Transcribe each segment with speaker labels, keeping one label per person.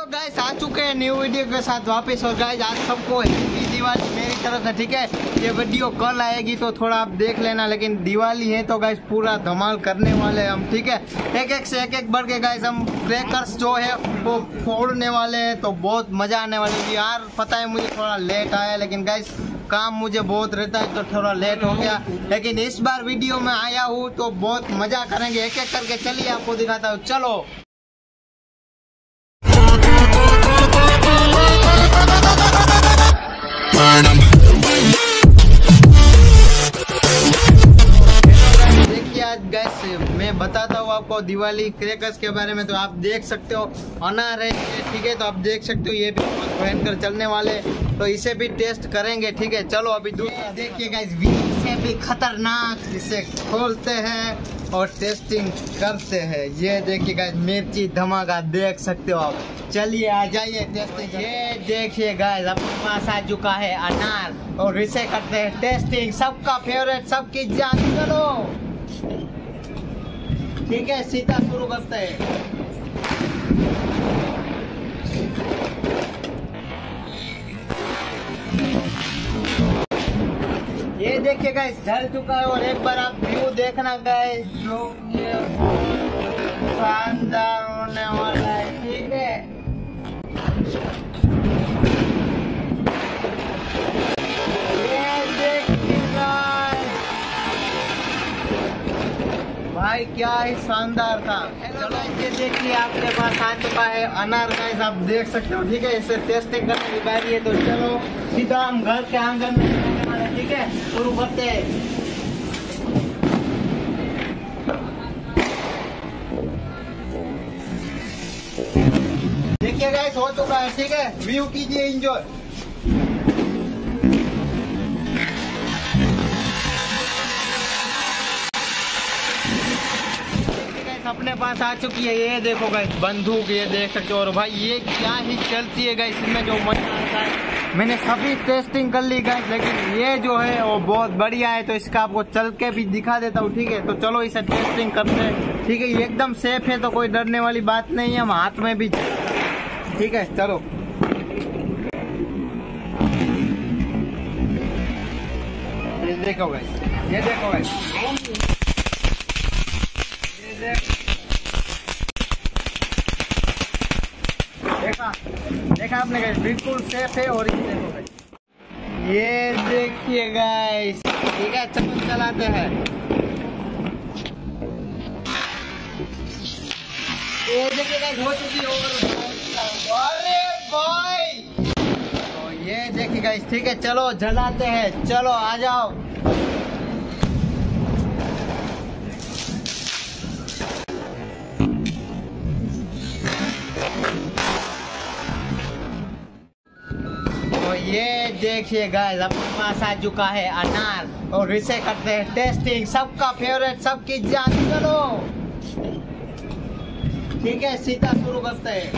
Speaker 1: Guys आ चुके हैं new video के साथ वापस। और गाइस आज सबको हैप्पी दिवाली मेरी तरफ से, ठीक है। ये वीडियो कल आएगी तो थोड़ा आप देख लेना, लेकिन दिवाली है तो गाइस पूरा धमाल करने वाले हैं हम, ठीक है। एक एक से एक एक बढ़ के गाइस हम क्रैकर्स जो है वो फोड़ने वाले हैं, तो बहुत मजा आने वाली है यार। पता है मुझे थोड़ा लेट आया, लेकिन गाइस काम मुझे बहुत रहता है तो थोड़ा लेट हो गया, लेकिन इस बार वीडियो में आया हूँ तो बहुत मजा करेंगे। एक एक करके चलिए आपको दिखाता हूँ, चलो। देखिए आज गैस मैं बताता हूँ आपको दिवाली क्रैकर्स के बारे में। तो आप देख सकते हो अनार है, ठीक है। तो आप देख सकते हो ये भी भयंकर चलने वाले, तो इसे भी टेस्ट करेंगे, ठीक है। चलो अभी दूसरा देखिए गाइस, इसे भी खतरनाक, इसे खोलते हैं और टेस्टिंग करते हैं। ये देखिए गाइस मिर्ची धमाका देख सकते हो आप। चलिए आ जाइए टेस्टिंग। ये देखिए गाइस अपने पास आ चुका है अनार और इसे करते हैं टेस्टिंग। सबका फेवरेट, सबकी जान। चलो ठीक है, सीधा शुरू करते हैं। ये देखिए गाइस ढल चुका है और एक बार आप व्यू देखना गाइस, जो ये शानदार होने वाला है, ठीक है। ये देखिए गाइस, भाई क्या ही शानदार था। चलो ये देखिए आपके पास आ चुका है अनार गाइस, आप देख सकते हो, ठीक है। इसे टेस्टिंग करने की बारी है, तो चलो सीधा हम घर के आंगन में, ठीक है, शुरू करते हैं। देखिए गाइस हो चुका है, ठीक है। व्यू कीजिए, एंजॉय। अपने पास आ चुकी है, ये देखो गाइस बंदूक, ये देख सकते हो। और भाई ये क्या ही चलती है गाइस, इसमें जो मजा आता है। मैंने सभी टेस्टिंग कर ली गाइस, लेकिन ये जो है वो बहुत बढ़िया है, तो इसका आपको चल के भी दिखा देता हूँ, ठीक है। तो चलो इसे टेस्टिंग करते हैं, ठीक है। ये एकदम सेफ है, तो कोई डरने वाली बात नहीं है। हम हाथ में भी, ठीक है। चलो ये देखो गाइस, ये देखो गाइस, देखा आपने गाइस, बिल्कुल सेफ है। और ये देखो गाइस, ये देखिए गाइस, ठीक है। चलो चलाते हैं। ये देखिए गाइस हो चुकी है। अरे भाई, तो ये देखिए गाइस, ठीक है। चलो जलाते हैं, चलो आ जाओ। ये देखिए गाइस अपने पास आ चुका है अनार और इसे करते हैं टेस्टिंग। सबका फेवरेट, सबकी जान। चलो ठीक है, सीधा शुरू करते हैं।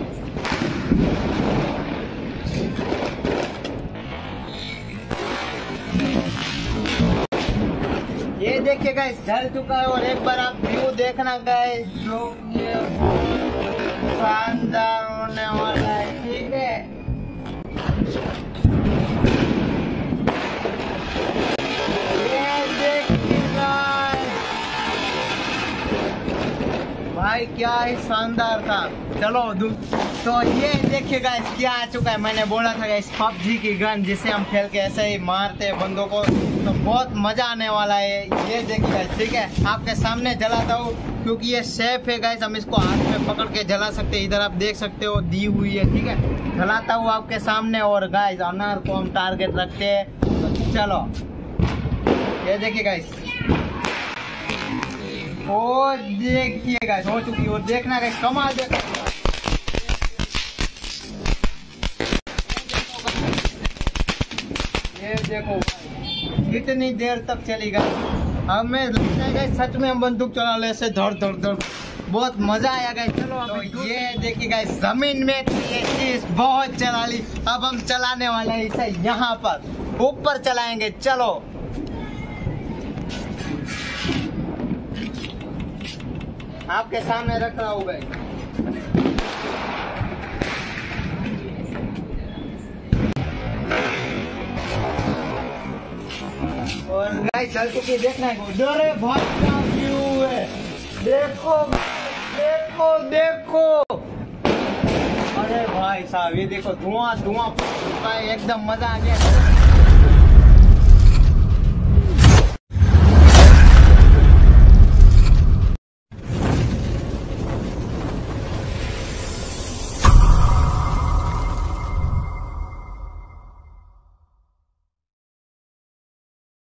Speaker 1: ये देखिए गाइस ढल चुका है और एक बार आप व्यू देखना गाइस, जो ये शानदार होने वाला है, ठीक है। भाई क्या ही शानदार था। चलो तो ये देखिए गाइस क्या आ चुका है। मैंने बोला था गाइस पबजी की गन, जिसे हम खेल के ऐसे ही मारते हैं बंदों को, तो बहुत मजा आने वाला है। ये देखिए गाइस, ठीक है, आपके सामने जलाता हूँ क्योंकि ये सेफ है गाइस। हम इसको हाथ में पकड़ के जला सकते हैं। इधर आप देख सकते हो दी हुई है, ठीक है। जलाता हूँ आपके सामने। और गाइस अनार को हम टारगेट रखते हैं, तो चलो ये देखिए गाइस, और देखिए गाइस हो चुकी है। और देखना गाइस कमाल, देखो ये देखो कितनी देर तक चलेगा। हमें लगता है गाइस सच में हम बंदूक चला ले से धड़ धड़ धड़, बहुत मजा आया गाइस। चलो तो ये देखिए गाइस जमीन में ये चीज बहुत चला ली। अब हम चलाने वाले हैं इसे यहाँ पर ऊपर चलाएंगे। चलो आपके सामने रख रहा हूँ भाई। और गाइस चल चुकी देखना है उधर है, बहुत अच्छा व्यू है। देखो देखो देखो, अरे भाई साहब ये देखो धुआं धुआं एकदम मजा आ गया।